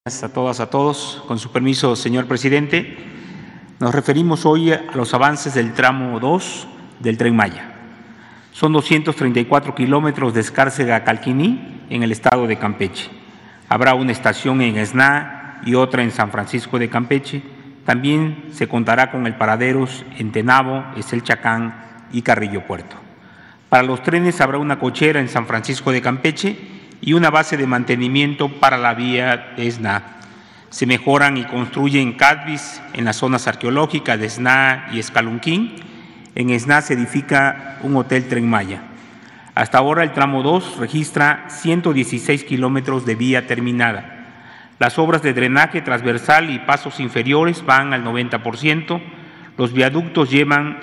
A todas, a todos. Con su permiso, señor presidente, nos referimos hoy a los avances del tramo 2 del Tren Maya. Son 234 kilómetros de Escárcega a Calquiní, en el estado de Campeche. Habrá una estación en Esná y otra en San Francisco de Campeche. También se contará con el paraderos en Tenabo, Eselchacán y Carrillo Puerto. Para los trenes habrá una cochera en San Francisco de Campeche y una base de mantenimiento para la vía de Esná. Se mejoran y construyen CADBIS en las zonas arqueológicas de Esná y Escalunquín. En Esná se edifica un hotel Tren Maya. Hasta ahora el tramo 2 registra 116 kilómetros de vía terminada. Las obras de drenaje transversal y pasos inferiores van al 90%, los viaductos llevan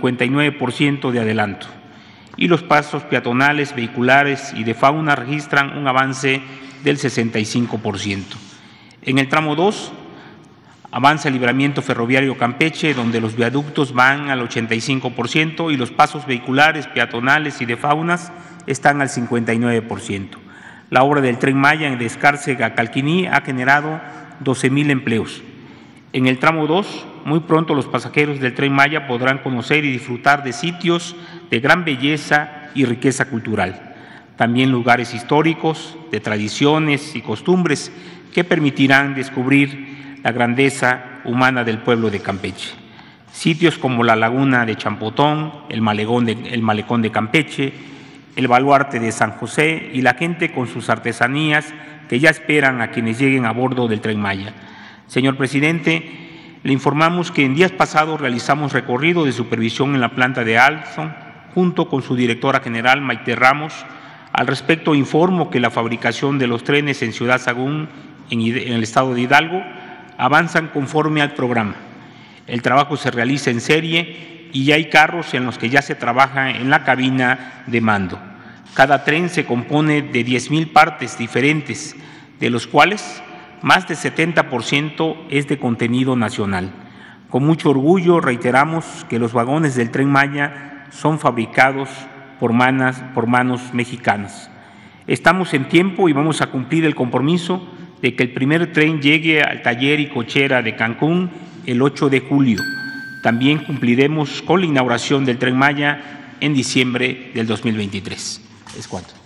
59% de adelanto y los pasos peatonales, vehiculares y de fauna registran un avance del 65%. En el tramo 2 avanza el libramiento ferroviario Campeche, donde los viaductos van al 85% y los pasos vehiculares, peatonales y de faunas están al 59%. La obra del Tren Maya de Escárcega a Calquiní ha generado 12,000 empleos. En el tramo 2, muy pronto los pasajeros del Tren Maya podrán conocer y disfrutar de sitios de gran belleza y riqueza cultural. También lugares históricos, de tradiciones y costumbres que permitirán descubrir la grandeza humana del pueblo de Campeche. Sitios como la Laguna de Champotón, el Malecón de Campeche, el Baluarte de San José y la gente con sus artesanías que ya esperan a quienes lleguen a bordo del Tren Maya. Señor presidente, le informamos que en días pasados realizamos recorrido de supervisión en la planta de Alstom junto con su directora general Maite Ramos. Al respecto informo que la fabricación de los trenes en Ciudad Sagún, en el estado de Hidalgo, avanzan conforme al programa. El trabajo se realiza en serie y ya hay carros en los que ya se trabaja en la cabina de mando. Cada tren se compone de 10,000 partes diferentes, de los cuales más de 70% es de contenido nacional. Con mucho orgullo reiteramos que los vagones del Tren Maya son fabricados por manos mexicanas. Estamos en tiempo y vamos a cumplir el compromiso de que el primer tren llegue al taller y cochera de Cancún el 8 de julio. También cumpliremos con la inauguración del Tren Maya en diciembre del 2023. Es cuanto.